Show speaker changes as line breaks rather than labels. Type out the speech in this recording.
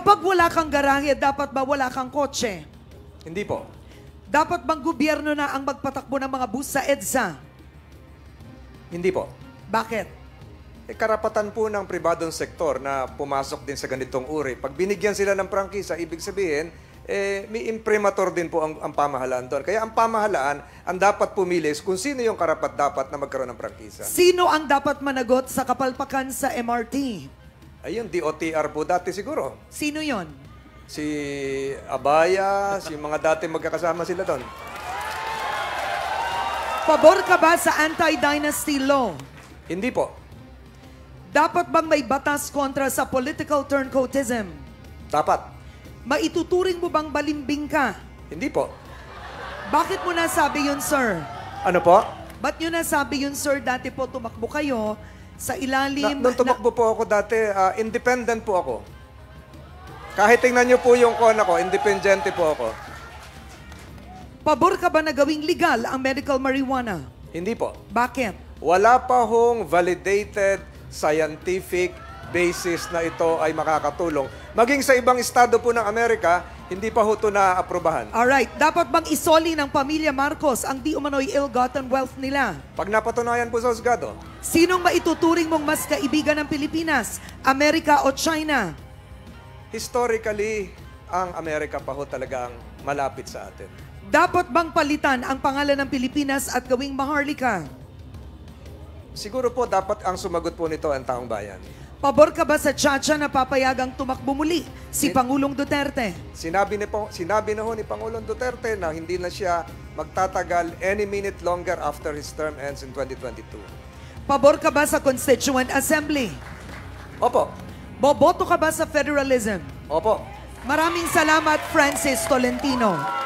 Kapag wala kang garahe, dapat ba wala kang kotse?
Hindi po.
Dapat bang gobyerno na ang magpatakbo ng mga bus sa EDSA?
Hindi po.
Bakit?
Karapatan po ng pribadong sektor na pumasok din sa ganitong uri. Pag binigyan sila ng prangkisa, ibig sabihin, may imprimatur din po ang pamahalaan doon. Kaya ang pamahalaan, ang dapat pumili kung sino yung karapat-dapat na magkaroon ng prangkisa.
Sino ang dapat managot sa kapalpakan sa MRT?
Ayun, DOTR po dati siguro.
Sino yon?
Si Abaya, si mga dati magkakasama sila doon.
Pabor ka ba sa anti-dynasty law?
Hindi po.
Dapat bang may batas kontra sa political turncoatism?
Dapat.
Maituturing mo bang balimbing ka?
Hindi po.
Bakit mo nasabi yun, sir?
Ano po?
Ba't nyo nasabi yun, sir? Dati po tumakbo kayo sa ilalim...
Nung tumakbo po ako dati, independent po ako. Kahit tingnan nyo po yung kon ako, independente po ako.
Pabor ka ba na gawing legal ang medical marijuana?
Hindi po.
Bakit?
Wala pa hong validated scientific basis na ito ay makakatulong. Maging sa ibang estado po ng Amerika, hindi pa ho ito na-aprobahan.
Alright, dapat bang isoli ng pamilya Marcos ang di umano'y ill-gotten wealth nila?
Pag napatunayan po sa husgado,
Sinong maituturing mong mas kaibigan ng Pilipinas? Amerika o China?
historically, ang Amerika pa ho talaga ang malapit sa atin.
Dapat bang palitan ang pangalan ng Pilipinas at gawing Maharlika?
Siguro po dapat ang sumagot po nito ang taong bayan.
Pabor ka ba sa Chacha na papayagang tumakbo muli si Pangulong Duterte?
Sinabi na ho ni Pangulong Duterte na hindi na siya magtatagal any minute longer after his term ends in 2022.
Pabor ka ba sa Constituent Assembly?
Opo.
Boboto ka ba sa federalism?
Opo.
Maraming salamat, Francis Tolentino.